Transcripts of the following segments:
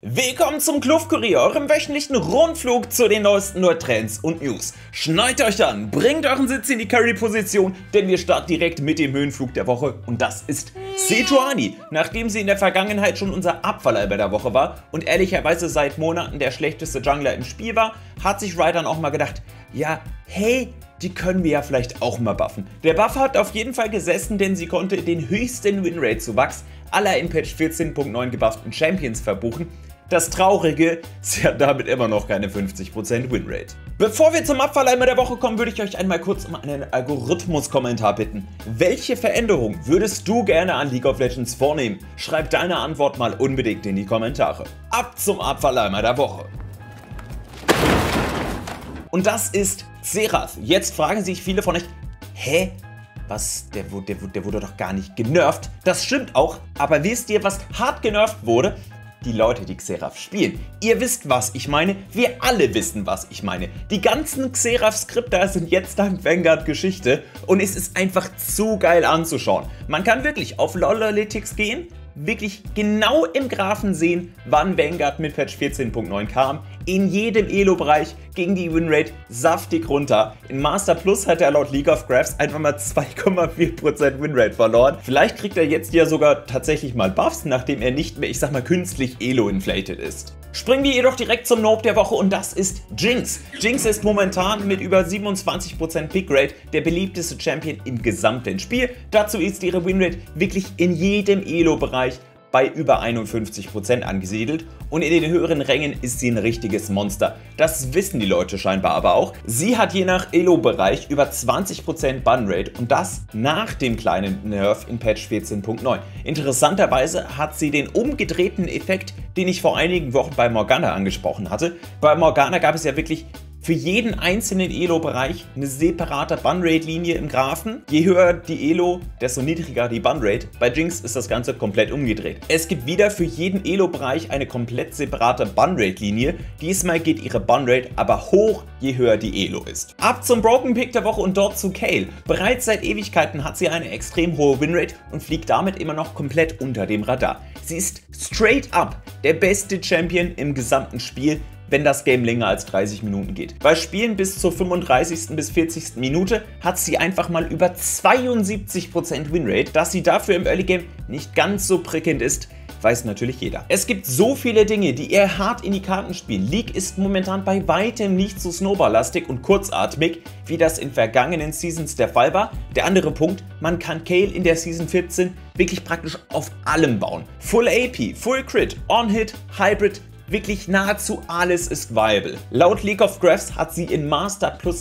Willkommen zum Kluft-Kurier, eurem wöchentlichen Rundflug zu den neuesten Trends und News. Schnallt euch an, bringt euren Sitz in die Curry-Position, denn wir starten direkt mit dem Höhenflug der Woche und das ist Sejuani. Nachdem sie in der Vergangenheit schon unser Abfalleimer der Woche war und ehrlicherweise seit Monaten der schlechteste Jungler im Spiel war, hat sich Riot dann auch mal gedacht, ja, hey, die können wir ja vielleicht auch mal buffen. Der Buff hat auf jeden Fall gesessen, denn sie konnte den höchsten Winrate-Zuwachs aller in Patch 14.9 gebufften Champions verbuchen. Das Traurige, sie hat damit immer noch keine 50% Winrate. Bevor wir zum Abfalleimer der Woche kommen, würde ich euch einmal kurz um einen Algorithmus-Kommentar bitten. Welche Veränderung würdest du gerne an League of Legends vornehmen? Schreib deine Antwort mal unbedingt in die Kommentare. Ab zum Abfalleimer der Woche. Und das ist Xerath. Jetzt fragen sich viele von euch, hä? Was? Der wurde doch gar nicht genervt. Das stimmt auch, aber wisst ihr, was hart genervt wurde? Die Leute, die Xerath spielen. Ihr wisst, was ich meine. Wir alle wissen, was ich meine. Die ganzen Xerath-Skripter sind jetzt dank Vanguard Geschichte und es ist einfach zu geil anzuschauen. Man kann wirklich auf LoLalytics gehen, wirklich genau im Graphen sehen, wann Vanguard mit Patch 14.9 kam. In jedem Elo-Bereich ging die Winrate saftig runter. In Master Plus hat er laut League of Graphs einfach mal 2,4% Winrate verloren. Vielleicht kriegt er jetzt ja sogar tatsächlich mal Buffs, nachdem er nicht mehr, ich sag mal, künstlich Elo-inflated ist. Springen wir jedoch direkt zum Noob der Woche und das ist Jinx. Jinx ist momentan mit über 27% Pickrate der beliebteste Champion im gesamten Spiel. Dazu ist ihre Winrate wirklich in jedem Elo-Bereich bei über 51% angesiedelt und in den höheren Rängen ist sie ein richtiges Monster. Das wissen die Leute scheinbar aber auch. Sie hat je nach Elo-Bereich über 20% Bunrate und das nach dem kleinen Nerf in Patch 14.9. Interessanterweise hat sie den umgedrehten Effekt, den ich vor einigen Wochen bei Morgana angesprochen hatte. Bei Morgana gab es ja wirklich für jeden einzelnen Elo-Bereich eine separate Bunrate-Linie im Graphen. Je höher die Elo, desto niedriger die Bunrate. Bei Jinx ist das Ganze komplett umgedreht. Es gibt wieder für jeden Elo-Bereich eine komplett separate Bunrate-Linie. Diesmal geht ihre Bunrate aber hoch, je höher die Elo ist. Ab zum Broken Pick der Woche und dort zu Kayle. Bereits seit Ewigkeiten hat sie eine extrem hohe Winrate und fliegt damit immer noch komplett unter dem Radar. Sie ist straight up der beste Champion im gesamten Spiel, wenn das Game länger als 30 Minuten geht. Bei Spielen bis zur 35. bis 40. Minute hat sie einfach mal über 72% Winrate. Dass sie dafür im Early Game nicht ganz so prickelnd ist, weiß natürlich jeder. Es gibt so viele Dinge, die ihr hart in die Karten spielen. League ist momentan bei weitem nicht so snowballlastig und kurzatmig, wie das in vergangenen Seasons der Fall war. Der andere Punkt, man kann Kayle in der Season 14 wirklich praktisch auf allem bauen. Full AP, Full Crit, On-Hit, Hybrid, wirklich nahezu alles ist viable. Laut League of Graphs hat sie in Master Plus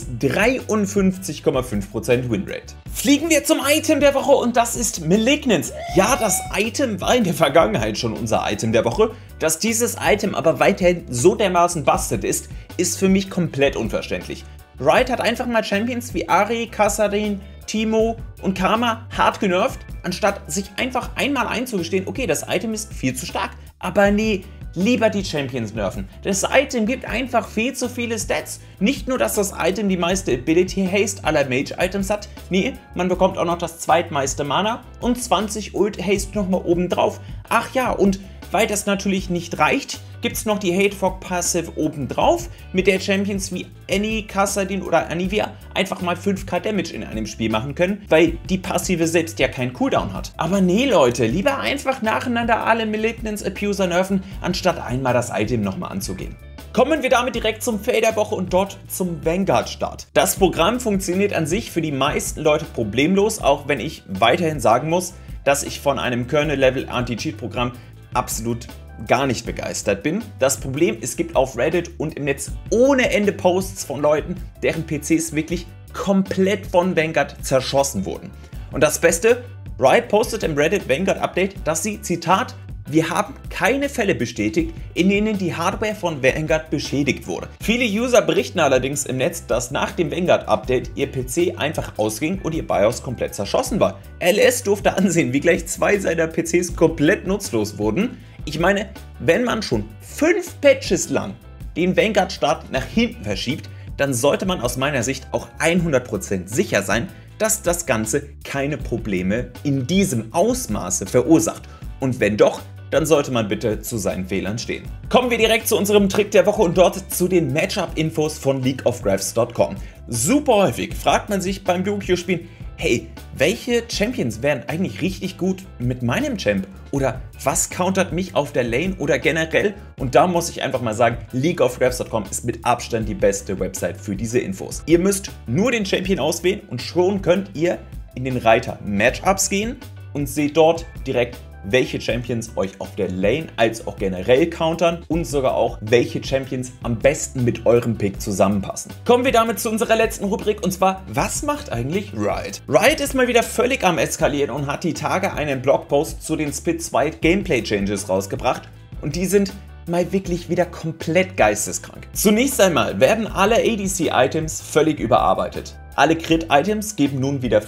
53,5% Winrate. Fliegen wir zum Item der Woche und das ist Malignance. Ja, das Item war in der Vergangenheit schon unser Item der Woche. Dass dieses Item aber weiterhin so dermaßen busted ist, ist für mich komplett unverständlich. Riot hat einfach mal Champions wie Ahri, Kassadin, Teemo und Karma hart genervt, anstatt sich einfach einmal einzugestehen, okay, das Item ist viel zu stark. Aber nee, lieber die Champions nerven. Das Item gibt einfach viel zu viele Stats. Nicht nur, dass das Item die meiste Ability Haste aller Mage-Items hat, nee, man bekommt auch noch das zweitmeiste Mana und 20 Ult Haste nochmal oben drauf. Ach ja, und weil das natürlich nicht reicht, gibt es noch die Hate Fog Passive oben drauf, mit der Champions wie Annie, Kassadin oder Anivia einfach mal 5k Damage in einem Spiel machen können, weil die Passive selbst ja keinen Cooldown hat. Aber nee Leute, lieber einfach nacheinander alle Malignance Abuser nerven, anstatt einmal das Item nochmal anzugehen. Kommen wir damit direkt zum Fail der Woche und dort zum Vanguard-Start. Das Programm funktioniert an sich für die meisten Leute problemlos, auch wenn ich weiterhin sagen muss, dass ich von einem Kernel-Level Anti-Cheat-Programm absolut gar nicht begeistert bin. Das Problem, es gibt auf Reddit und im Netz ohne Ende Posts von Leuten, deren PCs wirklich komplett von Vanguard zerschossen wurden. Und das Beste, Riot postet im Reddit Vanguard Update, dass sie, Zitat, wir haben keine Fälle bestätigt, in denen die Hardware von Vanguard beschädigt wurde. Viele User berichten allerdings im Netz, dass nach dem Vanguard-Update ihr PC einfach ausging und ihr BIOS komplett zerschossen war. LS durfte ansehen, wie gleich 2 seiner PCs komplett nutzlos wurden. Ich meine, wenn man schon 5 Patches lang den Vanguard-Start nach hinten verschiebt, dann sollte man aus meiner Sicht auch 100% sicher sein, dass das Ganze keine Probleme in diesem Ausmaße verursacht. Und wenn doch, dann sollte man bitte zu seinen Fehlern stehen. Kommen wir direkt zu unserem Trick der Woche und dort zu den Matchup-Infos von leagueofgraphs.com. Super häufig fragt man sich beim Yu-Gi-Oh-Spielen, hey, welche Champions wären eigentlich richtig gut mit meinem Champ? Oder was countert mich auf der Lane oder generell? Und da muss ich einfach mal sagen, leagueofgraphs.com ist mit Abstand die beste Website für diese Infos. Ihr müsst nur den Champion auswählen und schon könnt ihr in den Reiter Matchups gehen und seht dort direkt, welche Champions euch auf der Lane als auch generell countern und sogar auch, welche Champions am besten mit eurem Pick zusammenpassen. Kommen wir damit zu unserer letzten Rubrik und zwar, was macht eigentlich Riot? Riot ist mal wieder völlig am Eskalieren und hat die Tage einen Blogpost zu den Split 2 Gameplay Changes rausgebracht und die sind mal wirklich wieder komplett geisteskrank. Zunächst einmal werden alle ADC-Items völlig überarbeitet. Alle Crit-Items geben nun wieder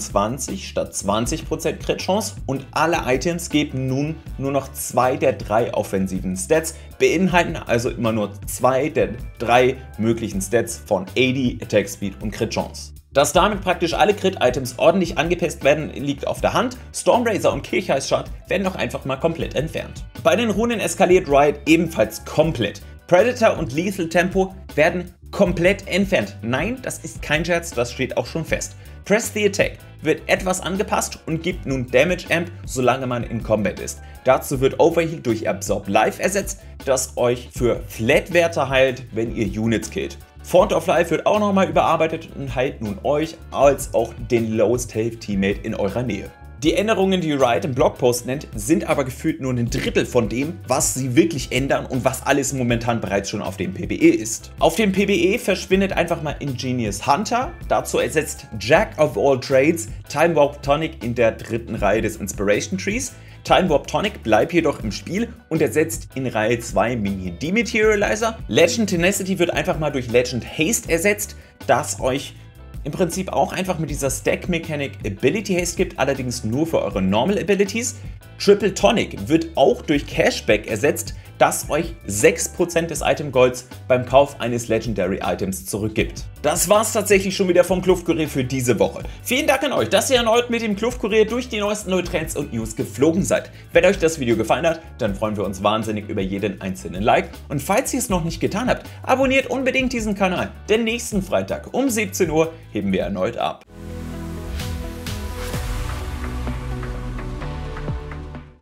25 statt 20% Crit-Chance und alle Items geben nun nur noch 2 der 3 offensiven Stats, beinhalten also immer nur 2 der 3 möglichen Stats von AD, Attack Speed und Crit-Chance. Dass damit praktisch alle Crit-Items ordentlich angepasst werden, liegt auf der Hand. Stormrazor und Kirchheitsschad werden doch einfach mal komplett entfernt. Bei den Runen eskaliert Riot ebenfalls komplett. Predator und Lethal Tempo werden komplett entfernt. Nein, das ist kein Scherz, das steht auch schon fest. Press the Attack wird etwas angepasst und gibt nun Damage Amp, solange man in Combat ist. Dazu wird Overheal durch Absorb Life ersetzt, das euch für Flat-Werte heilt, wenn ihr Units killt. Font of Life wird auch nochmal überarbeitet und heilt nun euch als auch den Lowest Health Teammate in eurer Nähe. Die Änderungen, die Riot im Blogpost nennt, sind aber gefühlt nur ein Drittel von dem, was sie wirklich ändern und was alles momentan bereits schon auf dem PBE ist. Auf dem PBE verschwindet einfach mal Ingenious Hunter, dazu ersetzt Jack of All Trades Time Warp Tonic in der dritten Reihe des Inspiration Trees. Time Warp Tonic bleibt jedoch im Spiel und ersetzt in Reihe 2 Minion Dematerializer. Legend Tenacity wird einfach mal durch Legend Haste ersetzt, das euch im Prinzip auch einfach mit dieser Stack Mechanic Ability Haste gibt, allerdings nur für eure Normal Abilities. Triple Tonic wird auch durch Cashback ersetzt, das euch 6% des Item Golds beim Kauf eines Legendary Items zurückgibt. Das war's tatsächlich schon wieder vom Kluft-Kurier für diese Woche. Vielen Dank an euch, dass ihr erneut mit dem Kluft-Kurier durch die neuesten neuen Trends und News geflogen seid. Wenn euch das Video gefallen hat, dann freuen wir uns wahnsinnig über jeden einzelnen Like und falls ihr es noch nicht getan habt, abonniert unbedingt diesen Kanal, denn nächsten Freitag um 17 Uhr heben wir erneut ab.